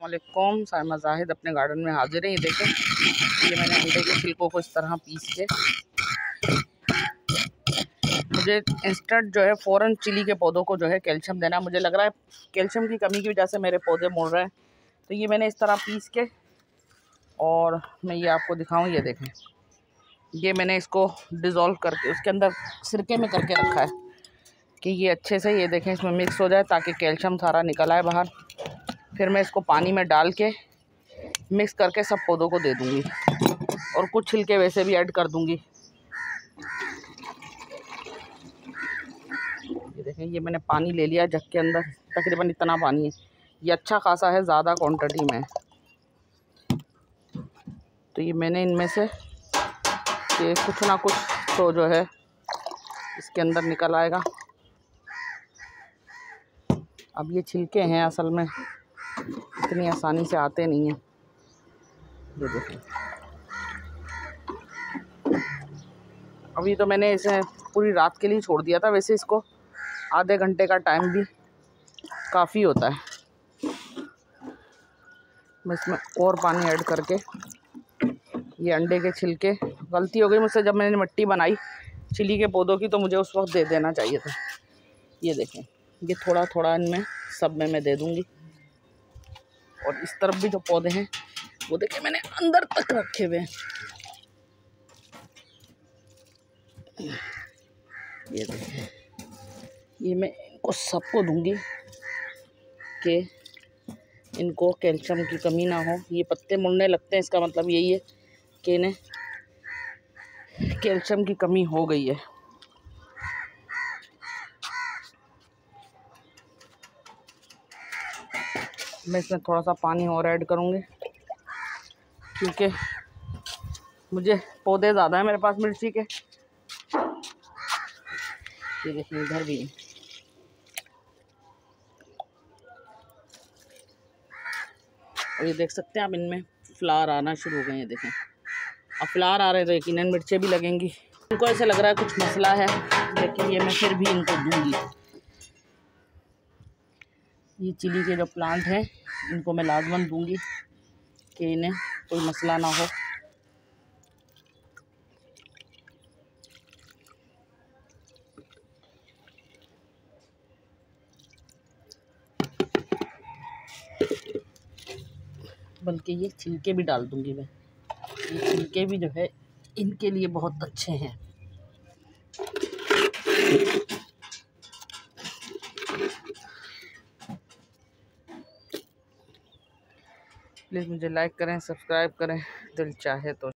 वालेकुम, साइमा जाहिद अपने गार्डन में हाजिर है। ये देखें, ये मैंने अंडे के छिलकों को इस तरह पीस के, मुझे इंस्टेंट जो है फ़ौरन चिली के पौधों को जो है कैल्शियम देना। मुझे लग रहा है कैल्शियम की कमी की वजह से मेरे पौधे मुड़ रहे हैं, तो ये मैंने इस तरह पीस के, और मैं ये आपको दिखाऊं। ये देखें, ये मैंने इसको डिज़ोल्व करके उसके अंदर सिरके में करके रखा है कि ये अच्छे से, ये देखें, इसमें मिक्स हो जाए ताकि कैल्शियम सारा निकल आए बाहर। फिर मैं इसको पानी में डाल के मिक्स करके सब पौधों को दे दूँगी, और कुछ छिलके वैसे भी ऐड कर दूँगी। ये देखें, ये मैंने पानी ले लिया जग के अंदर, तकरीबन इतना पानी है। ये अच्छा खासा है, ज़्यादा क्वांटिटी में। तो ये मैंने इनमें से कि कुछ ना कुछ तो जो है इसके अंदर निकल आएगा। अब ये छिलके हैं, असल में इतनी आसानी से आते नहीं हैं। ये देखिए, अभी तो मैंने इसे पूरी रात के लिए छोड़ दिया था, वैसे इसको आधे घंटे का टाइम भी काफ़ी होता है। मैं इसमें और पानी ऐड करके, ये अंडे के छिलके, गलती हो गई मुझसे, जब मैंने मिट्टी बनाई चिली के पौधों की तो मुझे उस वक्त दे देना चाहिए था। ये देखें, ये थोड़ा थोड़ा इनमें सब में मैं दे दूँगी। और इस तरफ भी जो पौधे हैं वो देखें मैंने अंदर तक रखे हुए हैं। ये देखें, ये मैं इनको सबको दूंगी कि इनको कैल्शियम की कमी ना हो। ये पत्ते मुड़ने लगते हैं, इसका मतलब यही है कि इन्हें कैल्शियम की कमी हो गई है। मैं इसमें थोड़ा सा पानी और ऐड करूँगी क्योंकि मुझे पौधे ज़्यादा हैं मेरे पास मिर्ची के। ये देखिए, इधर भी है। और ये देख सकते हैं आप, इनमें फ्लावर आना शुरू हो गए हैं। देखें, अब फ्लावर आ रहे तो यकीनन मिर्चें भी लगेंगी। इनको ऐसे लग रहा है कुछ मसला है, लेकिन ये मैं फिर भी इनको दूंगी। ये चिली के जो प्लांट हैं इनको मैं लाजमन दूंगी कि इन्हें कोई मसला ना हो। बल्कि ये छिलके भी डाल दूंगी मैं। ये छिलके भी जो है इनके लिए बहुत अच्छे हैं। प्लीज़ मुझे लाइक करें, सब्सक्राइब करें, दिल चाहे तो।